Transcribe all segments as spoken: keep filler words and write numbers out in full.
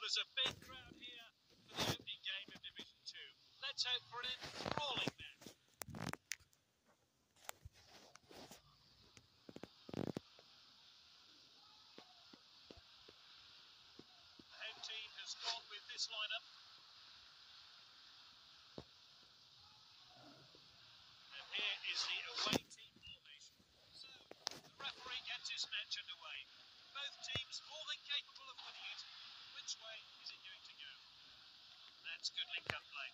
there's a big crowd here for the opening game of Division two. Let's hope for an enthralling match. The home team has gone with this lineup. And here is the away team formation. So, the referee gets this match underway. Both teams more than capable of winning it. Which way is it going to go? That's good link-up play.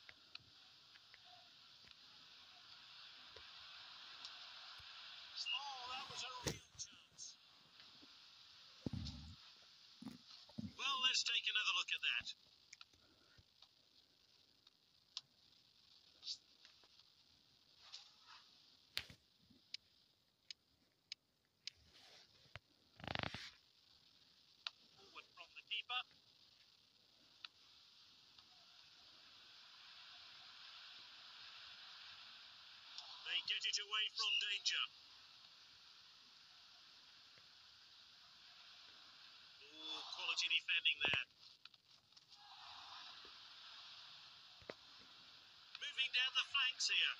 Oh, that was a real chance. Well, let's take another look at that. Forward from the keeper. They get it away from danger. Oh, quality defending there. Moving down the flanks here.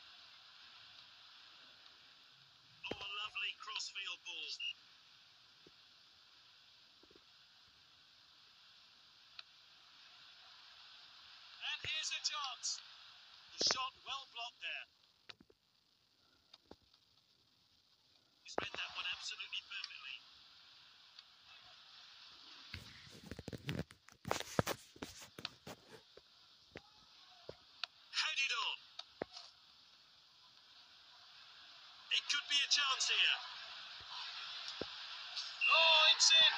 Oh, a lovely crossfield ball. And here's a chance. The shot well blocked there. He's read that one absolutely perfectly. Headed on. It could be a chance here. Oh, it's in.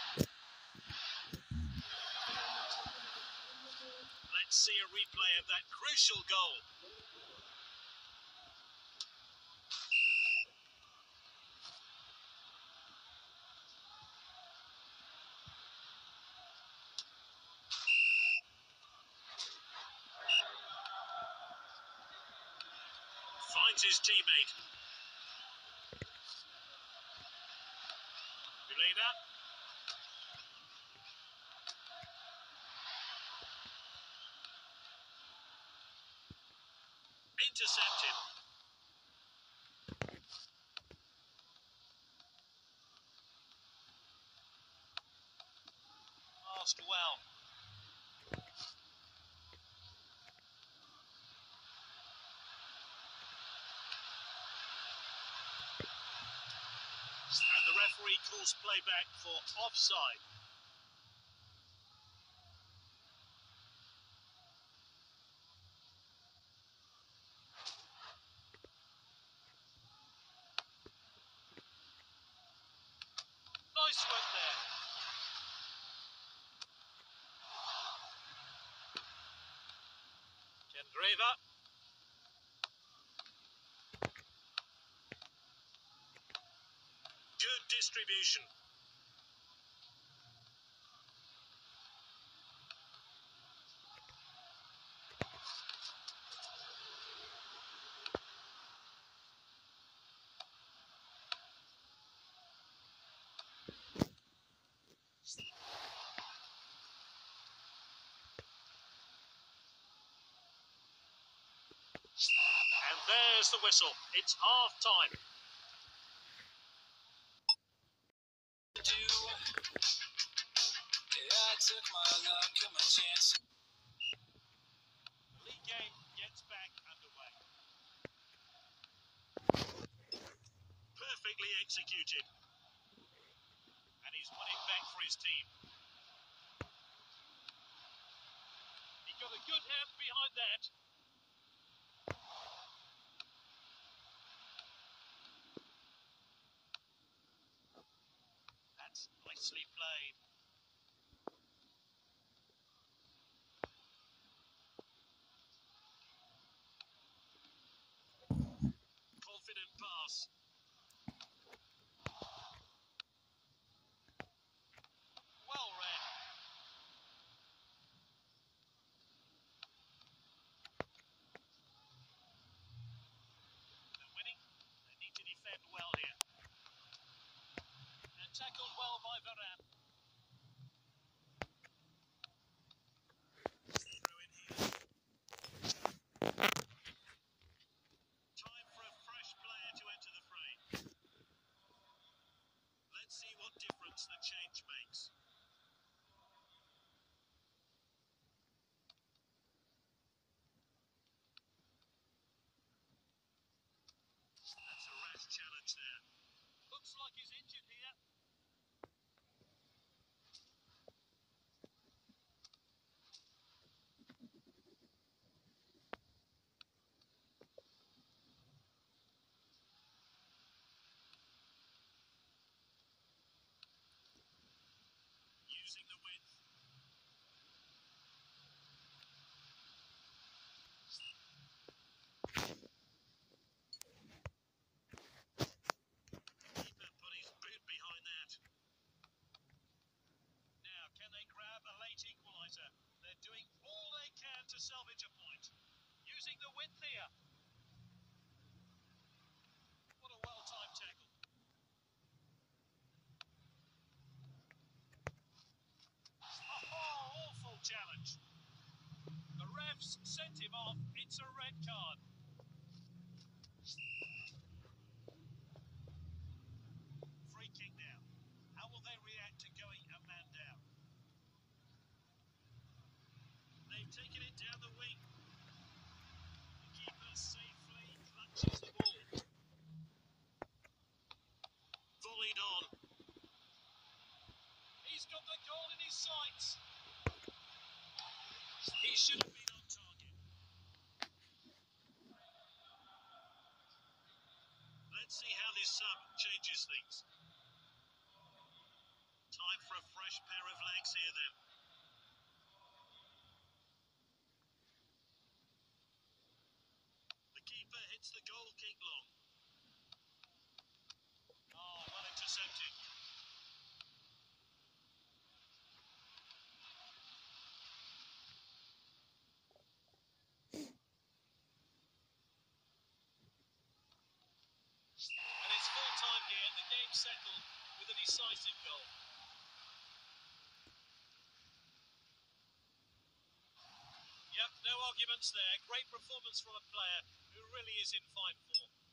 Let's see a replay of that crucial goal. Finds his teammate. Milena. Intercepted. Passed well. And the referee calls play back for offside. Nice one there. Kendreva. Good distribution. And there's the whistle. It's half time. Yeah, I took my luck and my chance. The league game gets back underway. Perfectly executed. And he's won it back for his team. He got a good hand behind that. That's nicely played. Confident pass. Well read. They're winning. They need to defend well here. And tackled well by Varane. difference the change makes. That's a rash challenge there. Looks like he's injured here. Using the width. Keeper put his boot behind that. Now, can they grab a late equaliser? They're doing all they can to salvage a point. Using the width here. What a well-timed tackle. Oh, awful challenge. The refs sent him off. It's a red card. Free kick now. How will they react to going a man down? They've taken it down the wing. The keeper safely clutches the ball. Volleyed on. He's got the goal in his sights. He should have been on target. Let's see how this sub changes things. Time for a fresh pair of legs here then. The keeper hits the goal kick long. Oh, well intercepted. And it's full time here. The game's settled with a decisive goal. Yep, no arguments there. Great performance from a player who really is in fine form.